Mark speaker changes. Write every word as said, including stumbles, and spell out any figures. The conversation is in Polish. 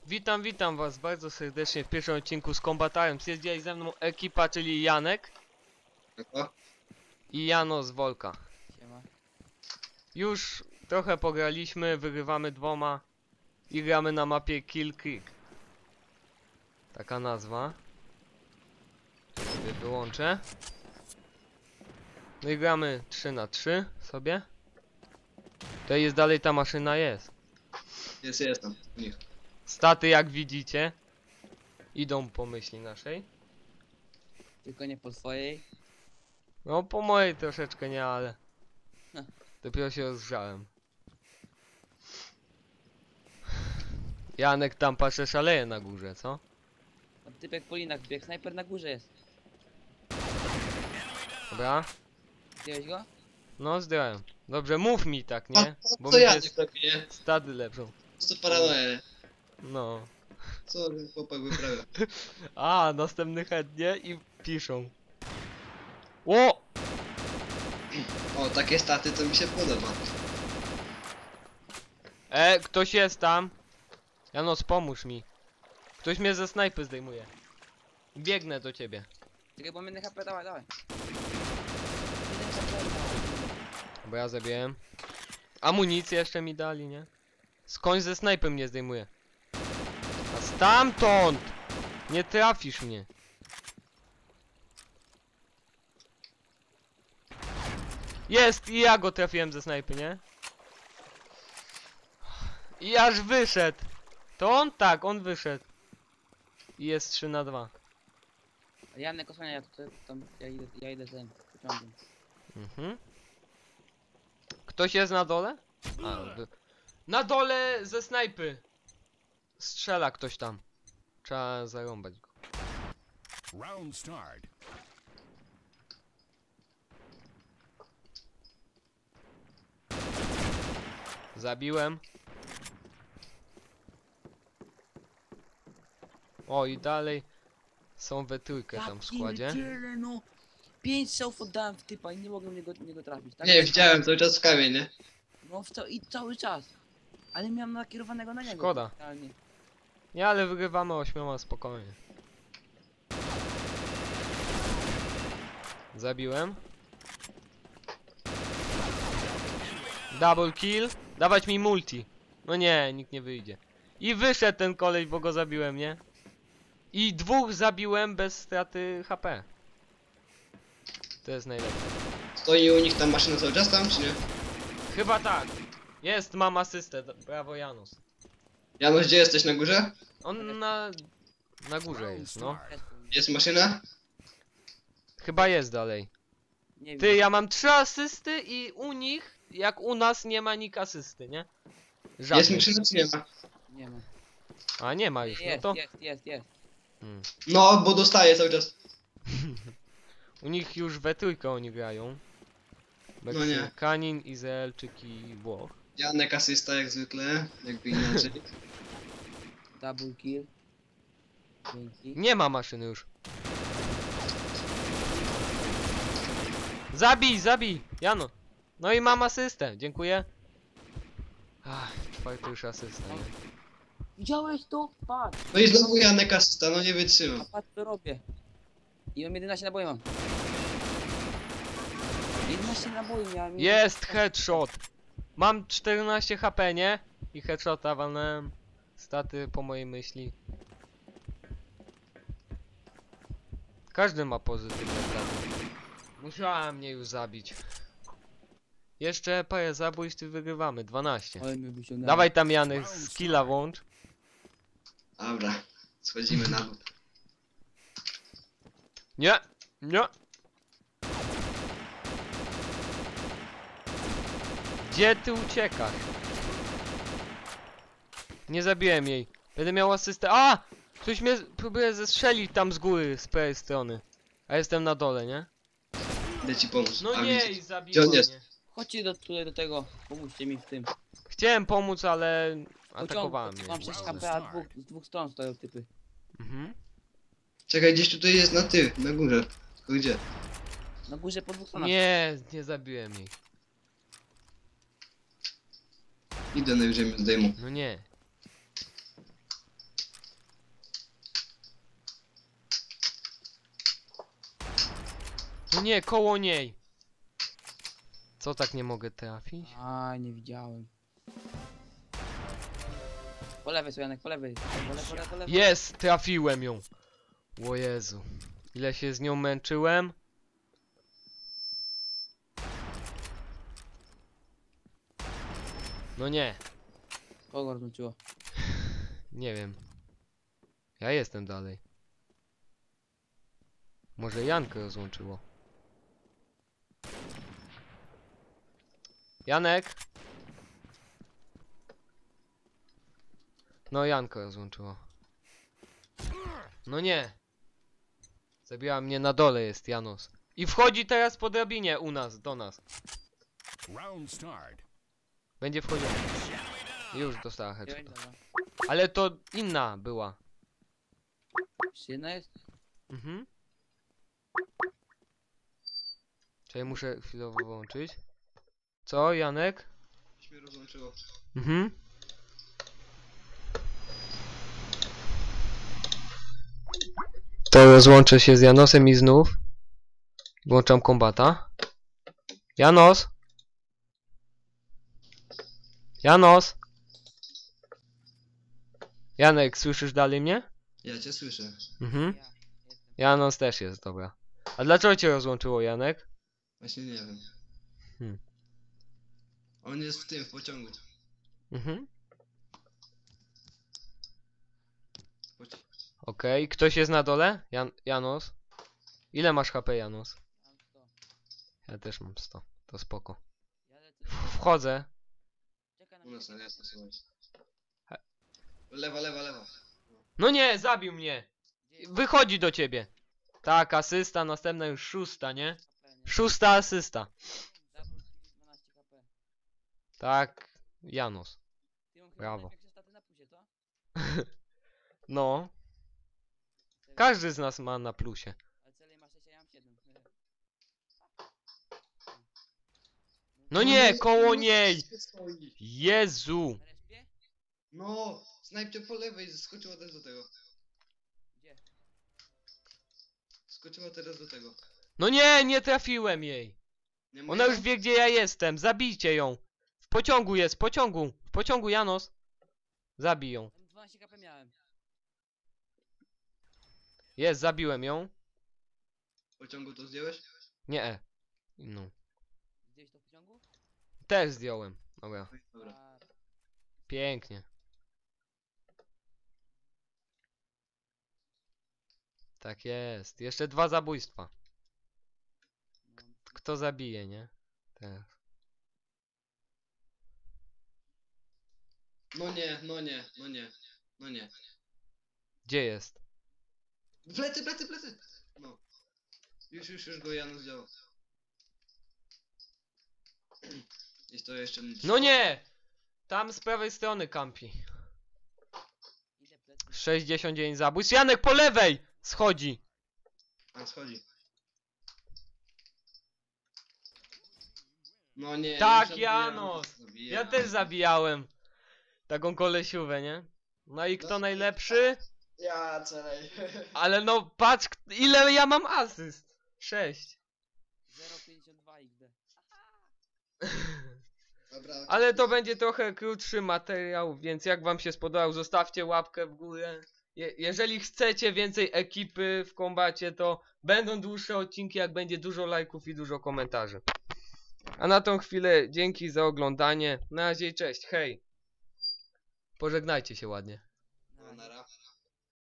Speaker 1: Witam, witam was bardzo serdecznie w pierwszym odcinku z Combat Arms. Jest dzisiaj ze mną ekipa, czyli Janek
Speaker 2: Aha.
Speaker 1: i Jano z Wolka.
Speaker 3: Siema.
Speaker 1: Już trochę pograliśmy, wygrywamy dwoma i gramy na mapie Kill Creek. Taka nazwa. To sobie wyłączę. No i gramy trzy na trzy sobie. To jest dalej ta maszyna jest.
Speaker 2: Jest, jest tam. Nich.
Speaker 1: Staty, jak widzicie, idą po myśli naszej.
Speaker 3: Tylko nie po swojej.
Speaker 1: No po mojej troszeczkę nie, ale
Speaker 3: No.
Speaker 1: dopiero się rozgrzałem. Janek tam patrzę szaleje na górze, co?
Speaker 3: No, typek po linach bieg, snajper na górze jest.
Speaker 1: Dobra?
Speaker 3: Zdjąłeś go?
Speaker 1: No zdjąłem. Dobrze, mów mi tak,
Speaker 2: A,
Speaker 1: nie?
Speaker 2: a
Speaker 1: Bo
Speaker 2: co
Speaker 1: mi
Speaker 2: ja
Speaker 1: się
Speaker 2: nie robię, nie?
Speaker 1: stady lepszą.
Speaker 2: Po prostu paranoja, nie?
Speaker 1: No.
Speaker 2: Co ten chłopak wyprawia?
Speaker 1: A, następny chętnie i piszą. O!
Speaker 2: O, takie staty to mi się podoba.
Speaker 1: E, ktoś jest tam. Janos, pomóż mi. Ktoś mnie ze snajpy zdejmuje. Biegnę do ciebie.
Speaker 3: Czekaj, bo mnie H P, dawaj, dawaj.
Speaker 1: Bo ja zabiłem. Amunicję jeszcze mi dali, nie? Skądś ze snajpy mnie zdejmuje. A stamtąd! Nie trafisz mnie. Jest! I ja go trafiłem ze snajpy, nie? I aż wyszedł. To on? Tak, on wyszedł. I jest trzy na dwa.
Speaker 3: Janek osłania, ja, tutaj, tam, ja idę, ja idę tym pociągiem.
Speaker 1: Mhm. Ktoś jest na dole? A, by... Na dole ze snajpy! Strzela ktoś tam. Trzeba zarąbać go.
Speaker 4: Round start.
Speaker 1: Zabiłem. O, i dalej są we trójkę tam w składzie.
Speaker 3: Tyle, no. Pięć strzałów oddałem w typa i nie mogłem niego, niego trafić. Tak
Speaker 2: Nie,
Speaker 3: jest.
Speaker 2: widziałem cały czas w kamień, nie?
Speaker 3: No w to, i cały czas. Ale miałem nakierowanego na niego.
Speaker 1: Szkoda.
Speaker 3: Realnie.
Speaker 1: Nie, ale wygrywamy ośmioma spokojnie. Zabiłem. Double kill. Dawać mi multi. No nie, nikt nie wyjdzie. I wyszedł ten koleś, bo go zabiłem, nie? I dwóch zabiłem bez straty H P. To jest najlepsze.
Speaker 2: Stoi u nich tam maszyna cały czas tam, czy nie?
Speaker 1: Chyba tak. Jest, mam asystę. Brawo, Janus.
Speaker 2: Janusz, gdzie jesteś, na górze?
Speaker 1: On na... na górze jest, no.
Speaker 2: Jest maszyna?
Speaker 1: Chyba jest dalej.
Speaker 3: Nie
Speaker 1: Ty,
Speaker 3: wiem.
Speaker 1: ja mam trzy asysty i u nich, jak u nas, nie ma nikt asysty, nie?
Speaker 2: Jest
Speaker 1: Żadnej.
Speaker 2: maszyna, czy nie ma?
Speaker 3: Nie ma.
Speaker 1: A nie ma już, no
Speaker 3: Jest,
Speaker 1: to...
Speaker 3: jest, jest, jest.
Speaker 1: Hmm.
Speaker 2: No, bo dostaję cały czas.
Speaker 1: U nich już we trójkę oni grają.
Speaker 2: No nie.
Speaker 1: Meksykanin, Izraelczyk i Włoch.
Speaker 2: Janek asysta jak zwykle, jakby inaczej.
Speaker 3: Double kill. Dzięki.
Speaker 1: Nie ma maszyny już. Zabij, zabij! Jano! No i mam asystę, dziękuję. Ach, czwarty już asysta, nie?
Speaker 3: Widziałeś to? Patrz.
Speaker 2: No i znowu Janek asysta, no nie
Speaker 3: A
Speaker 2: wytrzymam.
Speaker 3: patrz co robię. I mam jedenaście naboi mam. jedenaście naboi miałem.
Speaker 1: Jest headshot! Mam czternaście H P, nie? I headshota walnąłem. Staty po mojej myśli. Każdy ma pozytywne staty. Musiała mnie już zabić. Jeszcze parę zabójstw i wygrywamy. dwanaście.
Speaker 3: Ale mnie wyciągnęło.
Speaker 1: Dawaj tam Janek, skilla włącz.
Speaker 2: Dobra, schodzimy na dół.
Speaker 1: Nie! Nie! Gdzie ty uciekasz? Nie zabiłem jej. Będę miał asystę. A! Ktoś mnie próbuje zestrzelić tam z góry, z prawej strony. A jestem na dole, nie?
Speaker 2: Idę ci pomóc.
Speaker 1: No
Speaker 2: A,
Speaker 1: nie,
Speaker 2: widzicie.
Speaker 1: i
Speaker 2: Gdzie
Speaker 1: zabiła
Speaker 2: on
Speaker 1: mnie.
Speaker 2: jest?
Speaker 3: Chodźcie do, tutaj do tego. Pomóżcie mi w tym.
Speaker 1: Chciałem pomóc, ale
Speaker 3: Pociąg,
Speaker 1: atakowałem mnie.
Speaker 3: mam sześć H P, a dwóch, z dwóch stron stoją typy.
Speaker 1: Mhm.
Speaker 2: Czekaj, gdzieś tutaj jest na ty, na górze. Tylko gdzie?
Speaker 3: Na górze po dwóch stronach.
Speaker 1: Nie, nie zabiłem jej.
Speaker 2: Idę najwyżej mnie zdejmą.
Speaker 1: No nie. nie, koło niej. Co tak nie mogę trafić?
Speaker 3: Aj, nie widziałem. Po lewej, Sojanek, po lewej. Po lewej, po lewej, po lewej.
Speaker 1: Jest, trafiłem ją. O Jezu. Ile się z nią męczyłem. No nie,
Speaker 3: Kogo rozłączyło?
Speaker 1: nie wiem. Ja jestem dalej. Może Jankę rozłączyło. Janek? No Jankę rozłączyło. No nie. Zabiła mnie, na dole jest Janos. I wchodzi teraz po drabinie u nas, do nas.
Speaker 4: Round start.
Speaker 1: Będzie wchodził. Już dostała
Speaker 3: Dziewięć,
Speaker 1: headshot.
Speaker 3: dobra.
Speaker 1: Ale to inna była.
Speaker 3: Jeszcze jedna jest?
Speaker 1: Mhm. Czyli muszę chwilowo włączyć. Co, Janek?
Speaker 2: Coś mnie rozłączyło.
Speaker 1: Mhm. To rozłączę się z Janosem i znów włączam kombata. Janos! Janos! Janek, słyszysz dalej mnie?
Speaker 2: Ja cię słyszę.
Speaker 1: Mhm.
Speaker 3: Ja jestem.
Speaker 1: Janos też jest, dobra. A dlaczego cię rozłączyło, Janek?
Speaker 2: Właśnie nie wiem.
Speaker 1: Hmm.
Speaker 2: On jest w tym, w pociągu.
Speaker 1: Mhm.
Speaker 2: Poci
Speaker 1: Okej, ktoś jest na dole? Jan Janos? Ile masz H P, Janos?
Speaker 3: Mam sto.
Speaker 1: Ja też mam sto. To spoko.
Speaker 3: Ja lecę.
Speaker 1: Wchodzę.
Speaker 3: Czekaj na
Speaker 2: U nas na
Speaker 3: mnie.
Speaker 2: jasno, słuchaj. Lewa, lewa, lewa.
Speaker 1: No nie, zabił mnie.
Speaker 3: Gdzie jest?
Speaker 1: Wychodzi do ciebie. Tak, asysta, następna już szósta, nie?
Speaker 3: H P, nie?
Speaker 1: Szósta asysta.
Speaker 3: Double kill, dwanaście H P.
Speaker 1: Tak, Janos.
Speaker 3: Ty on chyba
Speaker 1: Brawo.
Speaker 3: największe staty na plusie, to?
Speaker 1: No,
Speaker 3: Cel-
Speaker 1: każdy z nas ma na plusie.
Speaker 3: Ale cele masz sześć, a ja mam siedem.
Speaker 1: No nie,
Speaker 2: no,
Speaker 1: koło
Speaker 2: no,
Speaker 1: niej.
Speaker 2: stoi.
Speaker 1: Jezu.
Speaker 3: Na respie?
Speaker 2: No, snajpcie po lewej, skoczyła też do tego.
Speaker 3: Gdzie?
Speaker 2: Skoczyła teraz do tego.
Speaker 1: No nie, nie trafiłem jej.
Speaker 2: Nie ma
Speaker 1: Ona
Speaker 2: jej
Speaker 1: już wie, gdzie ja jestem. Zabijcie ją. W pociągu jest, w pociągu. W pociągu, Janos. Zabij ją.
Speaker 3: Tam dwanaście H P miałem.
Speaker 1: Jest, zabiłem ją.
Speaker 2: W pociągu to zdjąłeś?
Speaker 1: Nie, e. No.
Speaker 3: Gdzieś to w pociągu?
Speaker 1: Też zdjąłem. Dobra.
Speaker 2: Dobra.
Speaker 3: A,
Speaker 1: Pięknie. Tak jest. Jeszcze dwa zabójstwa.
Speaker 3: no,
Speaker 1: Kto zabije, nie? Teraz.
Speaker 2: No nie, no nie, no nie, no nie.
Speaker 1: Gdzie jest?
Speaker 2: Plecy, plecy, plecy! No. Już, już, już go Janusz zdjął. Jest to jeszcze...
Speaker 1: No nie! Tam z prawej strony kampi.
Speaker 3: idę plecy.
Speaker 1: sześćdziesiąt dziewięć zabójstw. Janek po lewej! Schodzi.
Speaker 2: A, schodzi. No nie.
Speaker 1: Tak,
Speaker 2: już
Speaker 1: Janos.
Speaker 2: zabijam, zabijam.
Speaker 1: Ja też zabijałem. Taką kolesiówę, nie? No i kto najlepszy?
Speaker 2: Ja, celej.
Speaker 1: Ale no patrz, k- ile ja mam asyst. sześć.
Speaker 3: zero pięćdziesiąt dwa X D.
Speaker 2: Dobra.
Speaker 1: Ale to będzie trochę krótszy materiał, więc jak wam się spodobał, zostawcie łapkę w górę. Je jeżeli chcecie więcej ekipy w kombacie, to będą dłuższe odcinki, jak będzie dużo lajków i dużo komentarzy. A na tą chwilę dzięki za oglądanie. Na razie i cześć, hej. Pożegnajcie się ładnie.
Speaker 3: Na
Speaker 2: No,
Speaker 3: razie.
Speaker 2: nara.